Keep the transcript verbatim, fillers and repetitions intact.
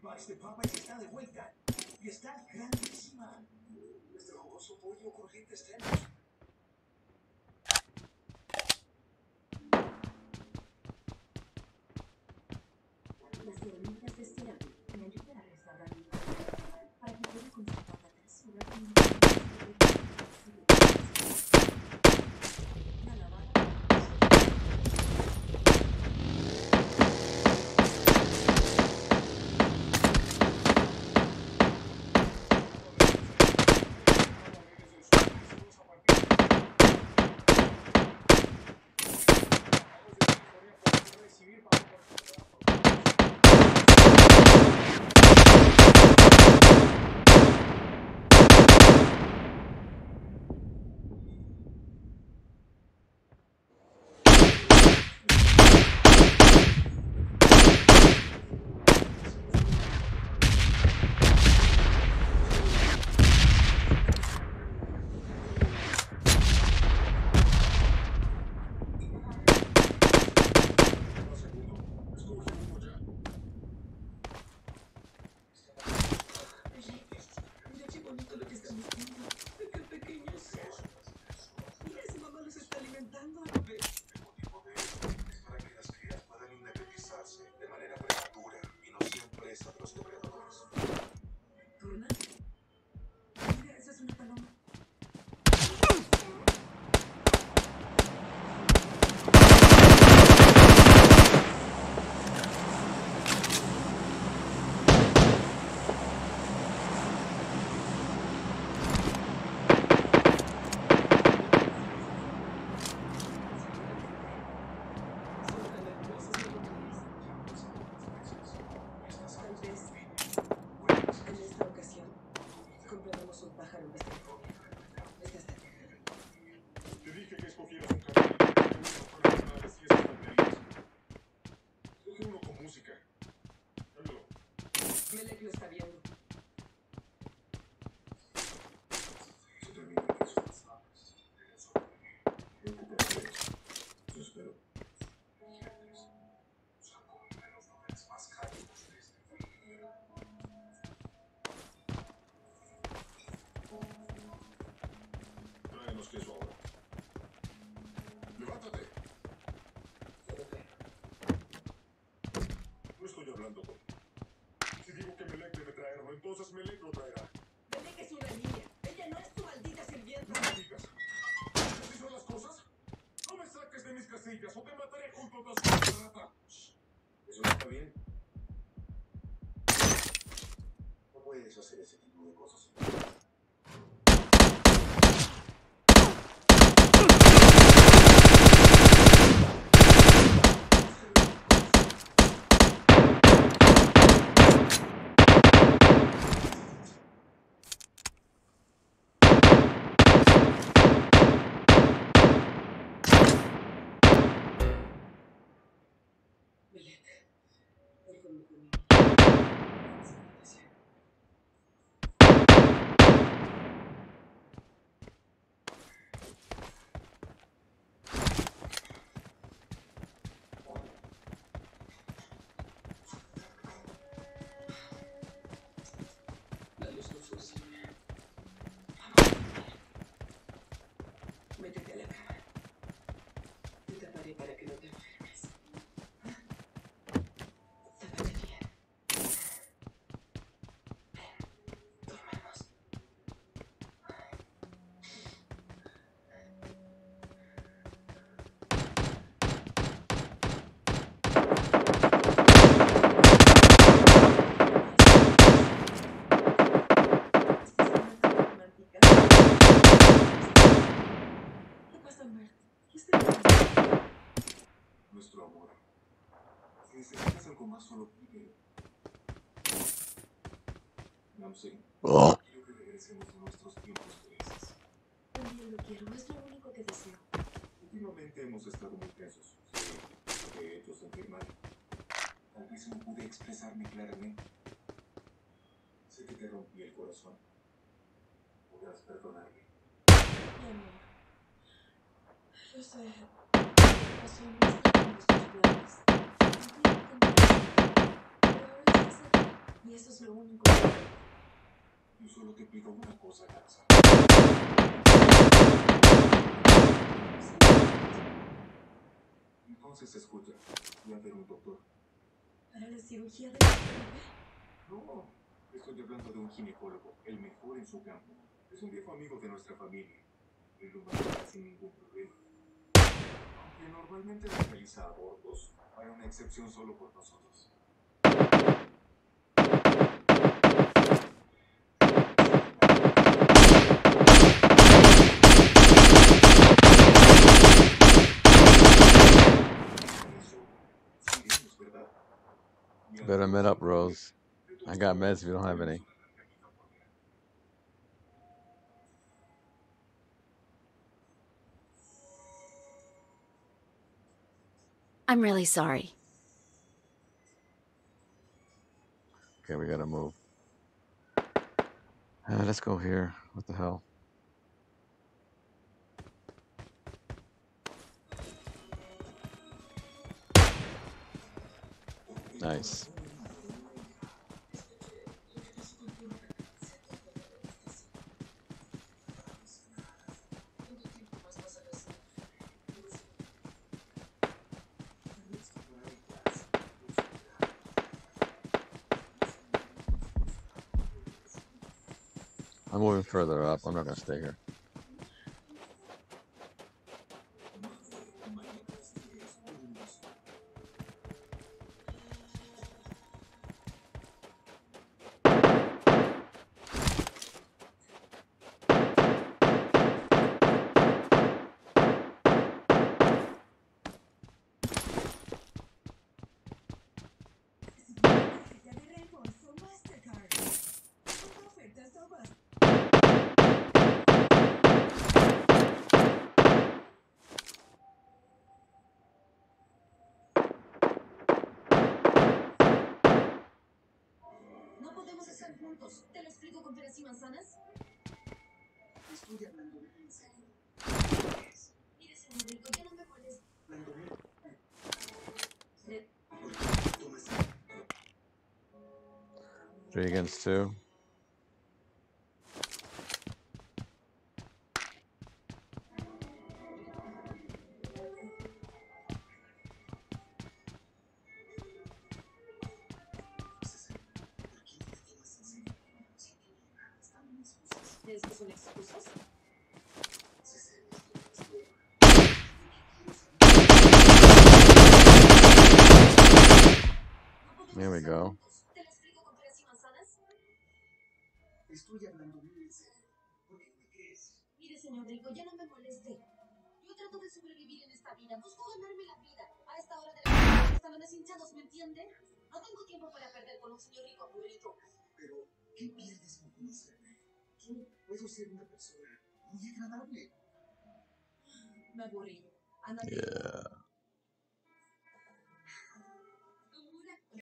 box de papas está de vuelta. Y está grandísima. Nuestro jugoso pollo con crujientes tenos. Las herramientas de SQUADS me ayudan a restaurar mi vida para que pueda conservar la tersura y mi la lavada. Entonces Melek lo traerá. Melek es una niña. Ella no es tu maldita sirvienta. No me digas. ¿Así son las cosas? No me saques de mis casillas o te mataré junto a tu rata. Eso no está bien. No puedes hacer ese tipo de cosas. Métete a la cama. Te taparé para que no te enfermes. Tápate bien. Dormamos. ¿Qué pasa, Mert? ¿Qué está pasando? Nuestro amor. Si necesitas algo más, solo pídelo. No sé. Oh. Quiero que regresemos a nuestros tiempos felices. También lo quiero, es lo único que deseo. Últimamente hemos estado muy tensos. Sí, te he hecho sentir mal. Tal vez no pude expresarme claramente. Sé que te rompí el corazón. Podrás perdonarme. Mi amor. Yo sé. Lo pasó no estaba en nuestros planes. Entiendo que no. Pero ahora estás aquí. Y Y eso es lo único que pido. Yo solo te pido una cosa, Garza. Entonces escucha, voy a ver un doctor. ¿Para la cirugía de la bebé? No, estoy hablando de un ginecólogo, el mejor en su campo. Es un viejo amigo de nuestra familia. Él lo maneja sin ningún problema. Aunque normalmente no realiza abortos, hay una excepción solo por nosotros. Eso, seguimos, ¿verdad? Mira, Better todo met está up, muy bien. Rose. I got meds if you don't have any. I'm really sorry. Okay, we gotta move. Uh, let's go here. What the hell? Nice. I'm moving further up. I'm not gonna stay here. Tarjeta de reembolso Mastercard. Con ofertas topas. No podemos estar juntos. ¿Te lo explico con peras y manzanas? Estoy hablando de en serio. Mire, señor Rico, ya no me moleste. Hablando bien. Le- ¿Por qué tomas Three against two. ¿Estos son excusas? No podemos There we estar go. juntos. ¿Te lo explico con peras y manzanas? Estoy hablando muy en serio. ¿Por qué no me crees? Mire, señor Rico, ya no me moleste. Yo trato de sobrevivir en esta vida. Busco ganarme la vida. A esta hora de la mañana, los talones hinchados, ¿me entiende? No tengo tiempo para perder con un señor rico aburrido. Pero, ¿qué pierdes con conocerme? Yo puedo ser una persona muy agradable. Me aburrí. Ándate. Yeah.